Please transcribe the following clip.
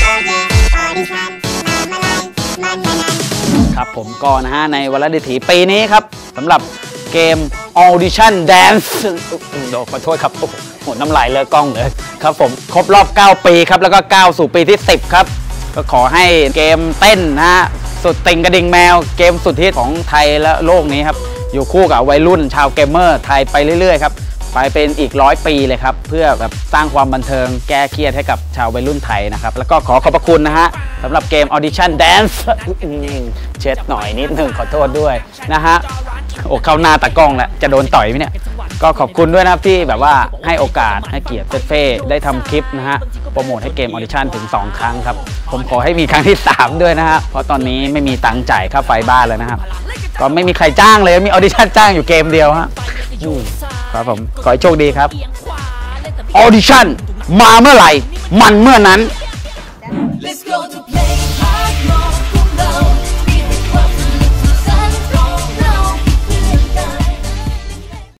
ครับผมก็นะฮะในวลดิถีปีนี้ครับสำหรับเกม Audition Dance ขอโทษครับโหน้ำลายเลอะกล้องเลยครับผมครบรอบ9ปีครับแล้วก็ก้าวสู่ปีที่10ครับก็ขอให้เกมเต้นนะฮะสุดติ่งกระดิ่งแมวเกมสุดฮิตของไทยและโลกนี้ครับอยู่คู่กับวัยรุ่นชาวเกมเมอร์ไทยไปเรื่อยๆครับไปเป็นอีก100 ปีเลยครับเพื่อแบบสร้างความบันเทิงแก้เครียดให้กับชาววัยรุ่นไทยนะครับแล้วก็ขอบพระคุณนะฮะสำหรับเกม Audition Dance เช็ดหน่อยนิดหนึ่งขอโทษด้วยนะฮะโอ้เข้าหน้าตากล้องแล้วจะโดนต่อยไหมเนี่ยก็ขอบคุณด้วยนะครับที่แบบว่าให้โอกาสให้เกียรติเฟ่ได้ทำคลิปนะฮะโปรโมทให้เกม Audition ถึง2 ครั้งครับผมขอให้มีครั้งที่3ด้วยนะฮะเพราะตอนนี้ไม่มีตังค์จ่ายค่าไฟบ้านแล้วนะครับก็ไม่มีใครจ้างเลยมี Audition จ้างอยู่เกมเดียวฮะครับผมขอให้โชคดีครับ Audition มาเมื่อไหร่มันเมื่อนั้น